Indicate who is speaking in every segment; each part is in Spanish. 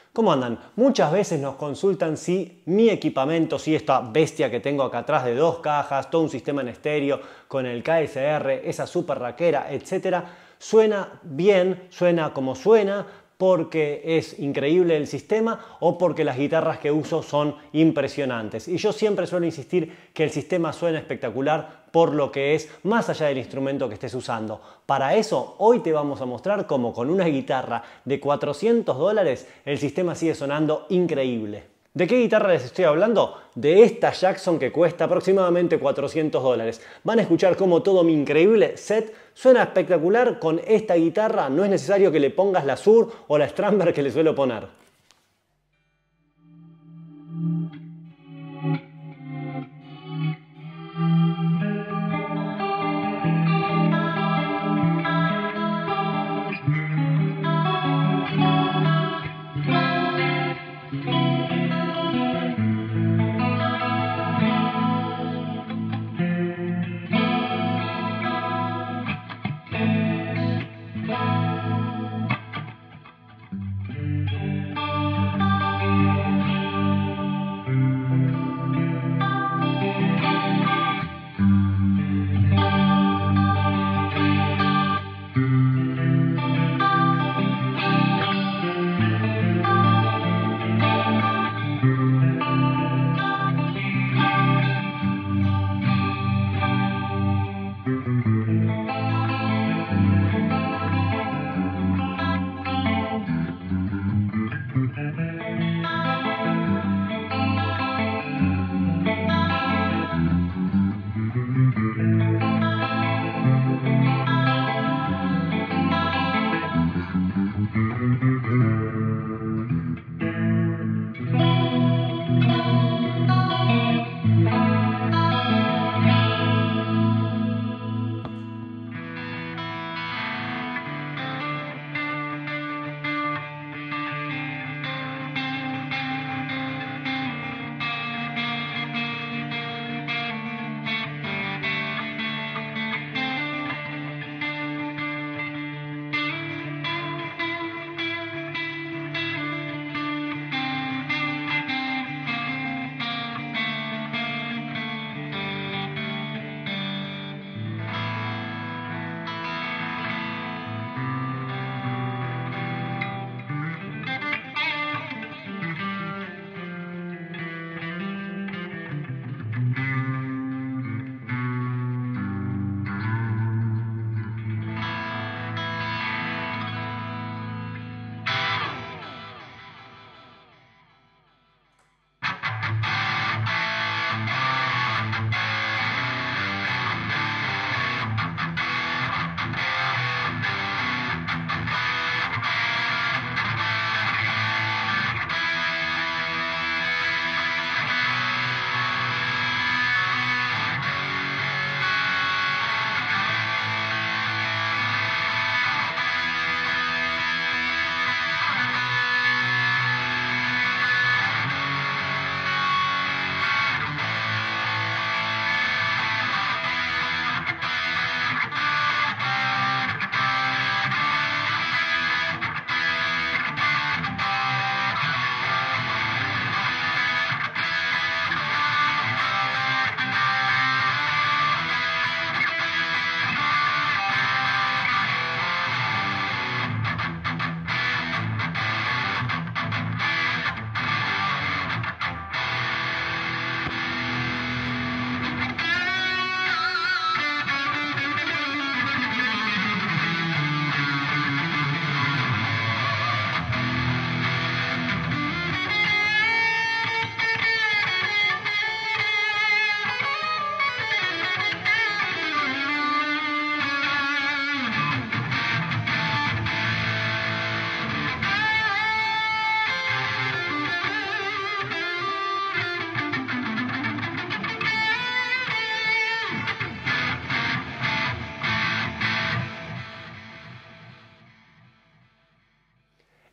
Speaker 1: ¿Cómo andan? Muchas veces nos consultan si mi equipamiento, si esta bestia que tengo acá atrás de 2 cajas, todo un sistema en estéreo con el KSR, esa super raquera, etcétera, suena bien, suena como suena, porque es increíble el sistema o porque las guitarras que uso son impresionantes. Y yo siempre suelo insistir que el sistema suena espectacular por lo que es, más allá del instrumento que estés usando. Para eso, hoy te vamos a mostrar cómo con una guitarra de $400 el sistema sigue sonando increíble. ¿De qué guitarra les estoy hablando? De esta Jackson que cuesta aproximadamente $400. Van a escuchar cómo todo mi increíble set suena espectacular con esta guitarra. No es necesario que le pongas la Sur o la Strandberg que le suelo poner.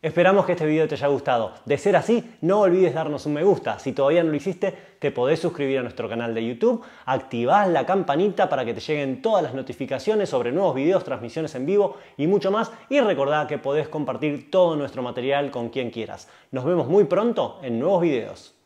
Speaker 1: Esperamos que este video te haya gustado. De ser así, no olvides darnos un me gusta. Si todavía no lo hiciste, te podés suscribir a nuestro canal de YouTube, activás la campanita para que te lleguen todas las notificaciones sobre nuevos videos, transmisiones en vivo y mucho más. Y recordá que podés compartir todo nuestro material con quien quieras. Nos vemos muy pronto en nuevos videos.